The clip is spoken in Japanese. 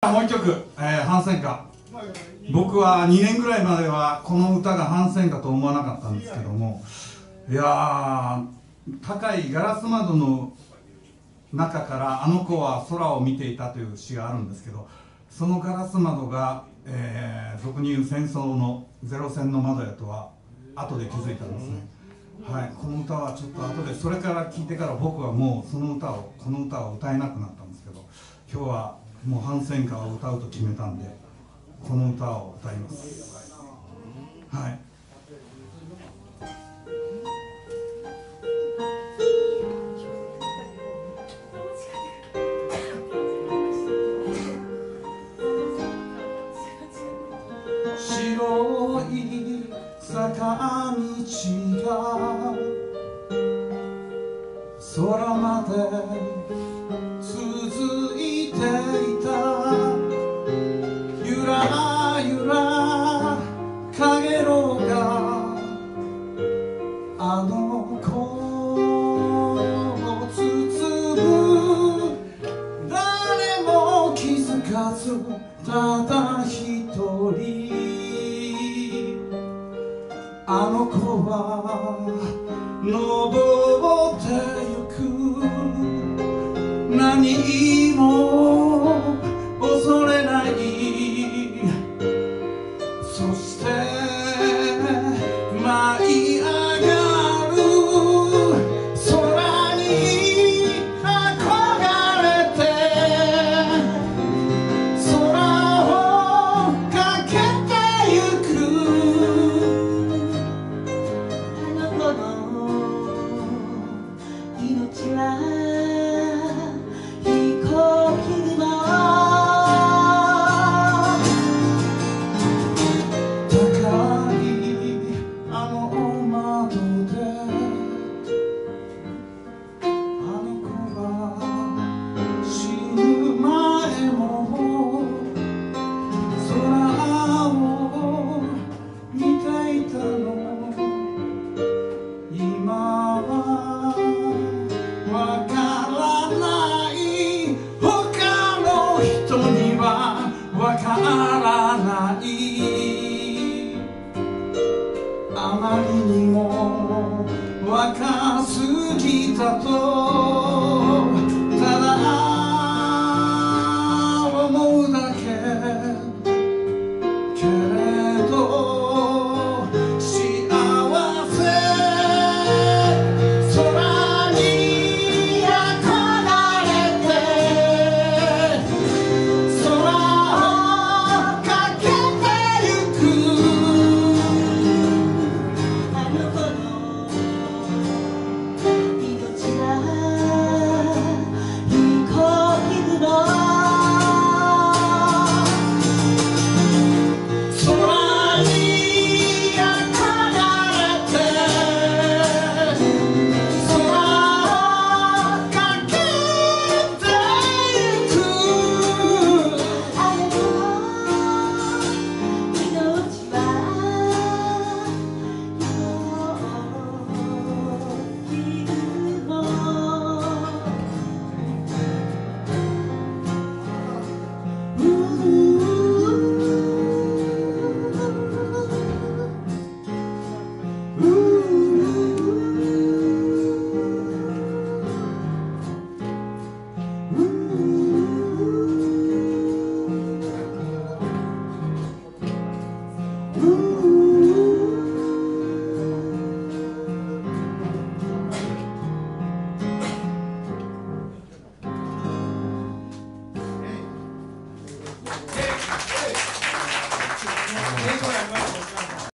はもう一曲、反戦歌。僕は2年ぐらいまではこの歌が反戦歌と思わなかったんですけども、いやー、高いガラス窓の中からあの子は空を見ていたという詩があるんですけど、そのガラス窓が、俗に言う戦争のゼロ戦の窓やとは後で気づいたんですね。はい、この歌はちょっと後で、それから聞いてから僕はもうこの歌を歌えなくなったんですけど、今日はもう反戦歌を歌うと決めたんでこの歌を歌います。はい。白い坂道が空まで続いていた。ゆらゆらかげろうがあの子を包む。誰も気づかずただ一人あの子は登ってゆく。何も恐れない。そして舞い上がる空に憧れて空をかけてゆく。あの子の命はあまりにも若すぎたとただ思うだけけれど幸せ空に憧れて空をかけてゆく。 英語やります。